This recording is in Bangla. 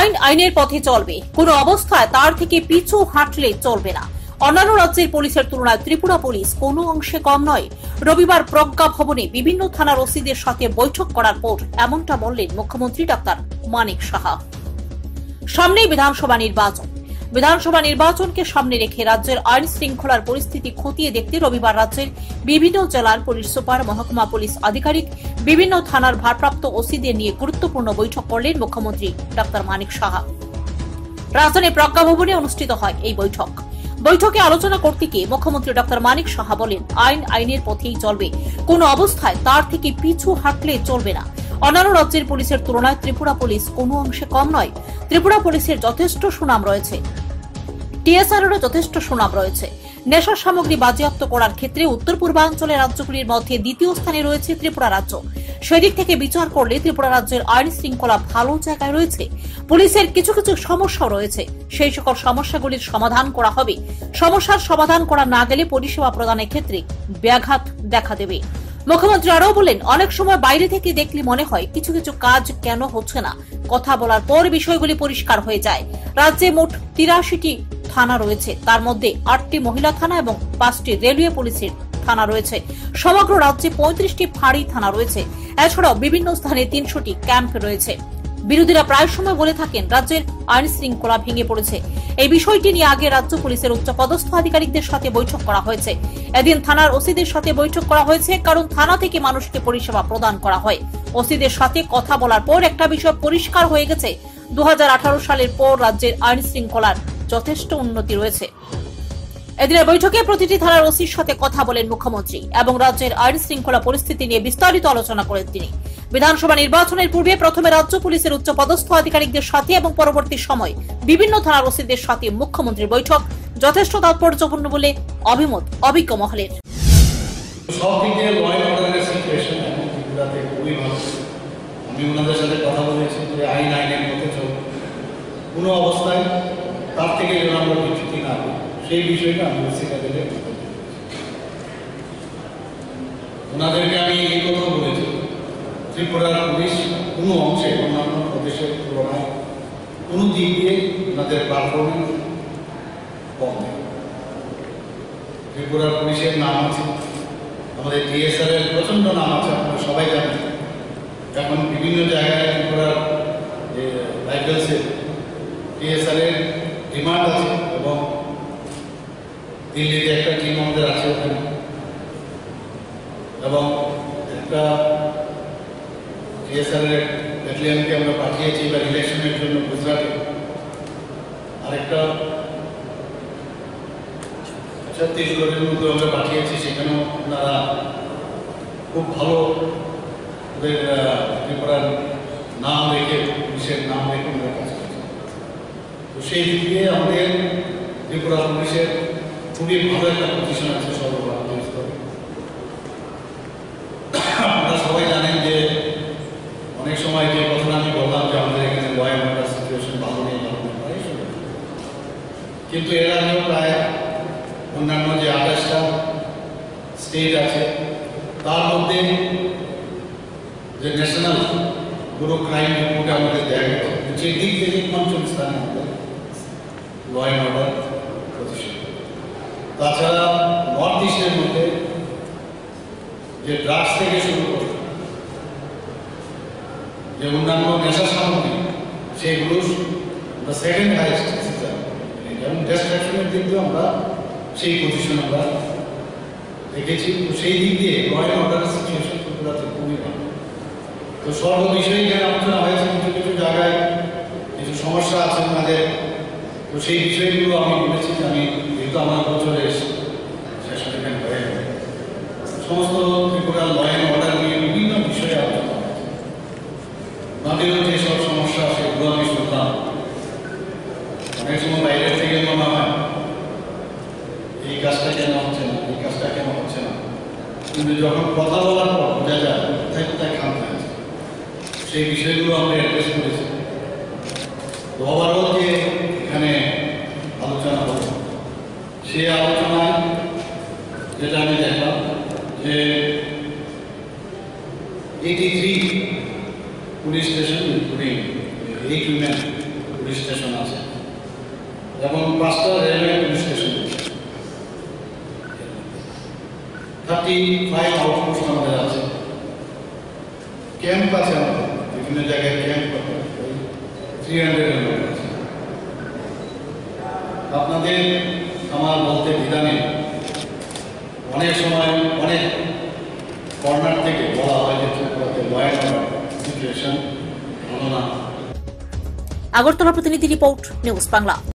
আইনের পথে চলবে, কোনো অবস্থায় তার থেকে পিছু হাঁটলে চলবে না। অন্যান্য রাজ্যের পুলিশের তুলনায় ত্রিপুরা পুলিশ কোনো অংশে কম নয়। রবিবার প্রজ্ঞা ভবনে বিভিন্ন থানার ওসিদের সাথে বৈঠক করার পর এমনটা বললেন মুখ্যমন্ত্রী ডক্টর মানিক সাহা। সামনেই বিধানসভা নির্বাচনকে সামনে রেখে রাজ্যের আইন শৃঙ্খলার পরিস্থিতি খতিয়ে দেখতে রবিবার রাজ্যের বিভিন্ন জেলার পুলিশ সুপার, মহকুমা পুলিশ আধিকারিক, বিভিন্ন থানার ভারপ্রাপ্ত ওসিদের নিয়ে গুরুত্বপূর্ণ বৈঠক করলেন মুখ্যমন্ত্রী ডক্টর মানিক সাহা। রাজধানীর প্রজ্ঞা ভবনে অনুষ্ঠিত হয় এই বৈঠকে আলোচনা করতে গিয়ে মুখ্যমন্ত্রী ডক্টর মানিক সাহা বলেন, আইনের পথেই চলবে, কোনো অবস্থায় তার থেকে পিছু হাঁটলে চলবে না। অন্যান্য রাজ্যের পুলিশের তুলনায় ত্রিপুরা পুলিশ কোনো অংশে কম নয়। ত্রিপুরা পুলিশের যথেষ্ট সুনাম রয়েছে, টিএসআরেরও যথেষ্ট সুনাম রয়েছে। নেশা সামগ্রী বাজেয়াপ্ত করার ক্ষেত্রে উত্তর পূর্বাঞ্চলের রাজ্যগুলির মধ্যে দ্বিতীয় স্থানে রয়েছে ত্রিপুরা রাজ্য। সেদিক থেকে বিচার করলে ত্রিপুরা রাজ্যের আইন শৃঙ্খলা ভালো জায়গায় রয়েছে। পুলিশের কিছু সমস্যা রয়েছে, সেই সকল সমস্যাগুলির সমাধান করা হবে। সমস্যার সমাধান করা না গেলে পরিষেবা প্রদানের ক্ষেত্রে ব্যাঘাত দেখা দেবে। মুখ্যমন্ত্রী আরও বলেন, অনেক সময় বাইরে থেকে দেখলে মনে হয় কিছু কাজ কেন হচ্ছে না, কথা বলার পর বিষয়গুলি পরিষ্কার হয়ে যায়। রাজ্যে মোট 83টি থানা রয়েছে, তার মধ্যে 8টি মহিলা থানা এবং 5টি রেলওয়ে পুলিশের থানা রয়েছে। সমগ্র রাজ্যে 35টি ফাঁড়ি থানা রয়েছে। এছাড়াও বিভিন্ন স্থানে 300টি ক্যাম্প রয়েছে। বিরোধীরা প্রায় সময় বলে থাকেন রাজ্যের আইন শৃঙ্খলা ভেঙে পড়েছে। এই বিষয়টি নিয়ে আগে রাজ্য পুলিশের উচ্চপদস্থ আধিকারিকদের সাথে বৈঠক করা হয়েছে। এদিন থানার ওসিদের সাথে বৈঠক করা হয়েছে, কারণ থানা থেকে মানুষকে পরিষেবা প্রদান করা হয়। ওসিদের সাথে কথা বলার পর একটা বিষয় পরিষ্কার হয়ে গেছে, 2018 সালের পর রাজ্যের আইন শৃঙ্খলার যথেষ্ট উন্নতি রয়েছে। এদিনের বৈঠকে প্রতিটি থানার ওসির সাথে কথা বলেন মুখ্যমন্ত্রী এবং রাজ্যের আইন শৃঙ্খলা পরিস্থিতি নিয়ে বিস্তারিত আলোচনা করেন তিনি। বিধানসভা নির্বাচনের পূর্বে প্রথমে রাজ্য পুলিশের উচ্চপদস্থ আধিকারিকদের সাথে এবং পরবর্তী সময় বিভিন্ন থানার ওসিদের সাথে মুখ্যমন্ত্রীর বৈঠক যথেষ্ট তাৎপর্যপূর্ণ বলে অভিমত অভিজ্ঞ মহলের। আমি ওনাদের সাথে কথা বলেছি যে আইনের মতো চলবে, কোনো অবস্থায় তার থেকে যেন আমরা বিচ্যুতি না করি, সেই বিষয়টা আমি ওনাদেরকে আমি এই কথা বলেছি, ত্রিপুরার পুলিশ কোনো অংশে অন্যান্য প্রদেশের তুলনায় কোনো দিক দিয়ে ওনাদের পারফরমেন্স কম নেই। ত্রিপুরার পুলিশের নাম আছে, আমাদের টিএসআরের প্রচণ্ড নাম আছে, আপনারা সবাই জানেন। এখন বিভিন্ন জায়গায় ত্রিপুরার যে রাইফেলসের টিএসআরের ডিমান্ড আছে এবং দিল্লিতে একটা টিম আমাদের আছে ওখানে, এবং একটা টিএসআরের ব্যাটালিয়নকে আমরা পাঠিয়েছি বা ইলেকশনের জন্য গুজরাটে, আরেকটা ছত্তিশগড়ের মধ্যে আমরা পাঠিয়েছি, সেখানেও ওনারা খুব ভালো ওদের ত্রিপুরার নাম রেখে, পুলিশের নাম রেখে ওনারা কাজ করছে। তো সেই দিক দিয়ে আমাদের ত্রিপুরা পুলিশের খুবই ভালো একটা পজিশন আছে সর্বভারতীয় স্তরে। আপনারা সবাই জানেন যে অনেক সময় যে কথা আমি বললাম যে আমাদের এখানে ল অ্যান্ড অর্ডার সিচুয়েশন ভালো নেই, কিন্তু এর আগেও প্রায় অন্যান্য যে 28টা স্টেট আছে তার মধ্যে যে ন্যাশনাল ব্যুরো ক্রাইম রিপোর্টে আমাদের দেখা গেছে যে দিক থেকে পঞ্চম স্থানে আমাদের ল অ্যান্ড অর্ডার পজিশন। তাছাড়া নর্থ ইস্টের মধ্যে যে ড্রাগস থেকে শুরু করে যে অন্যান্য নেশা সামগ্রী, সেগুলো সেকেন্ড হাইস্ট, যেমন ডিস্ট্রাকশনের দিক দিয়ে আমরা সেই পজিশন আমরা দেখেছি। তো সেই দিক দিয়ে ল অ্যান্ড অর্ডারের সিচুয়েশন খুবই ভালো। তো সর্ব বিষয়ে এখানে আলোচনা হয়েছে, কিছু জায়গায় কিছু সমস্যা আছে আমাদের, তো সেই বিষয়গুলো আমি বলেছি যে আমি যেহেতু আমার বছরে শেষ এখানে হয়ে যাবে, সমস্ত ত্রিপুরার ল অ্যান্ড অর্ডার নিয়ে বিভিন্ন বিষয়ে আলোচনা হয়েছে। আমাদেরও যেসব সমস্যা সেগুলো আমি শুনলাম। অনেক সময় বাইরের থেকে মনে হয় এই কাজটা কেন হচ্ছে না, এই কাজটা কেন হচ্ছে না, কিন্তু যখন কথা বলার পর বোঝা যায় কোথায় কোথায় খামতে আছে, সেই বিষয়গুলো আমরা অ্যাড্রেস করেছি। তো ওভারঅল যে এখানে আলোচনা হল, সেই আলোচনায় যেটা আমি দেখলাম যে 83 police station including 8 women police station আছে এবং 5টা রেলওয়ে পুলিশ স্টেশন, 35 আউটপোস্ট আমাদের আছে, ক্যাম্প আছে আমাদের বিভিন্ন জায়গায় ক্যাম্প আছে 300 আছে। আপনাদের আমার বলতে দ্বিধা নেই, অনেক সময় অনেক কর্নার থেকে বলা হয় যে ত্রিপুরাতে ল অ্যান্ড অর্ডার সিচুয়েশন ভালো না। আগরতলা প্রতিনিধি রিপোর্ট, নিউজ বাংলা।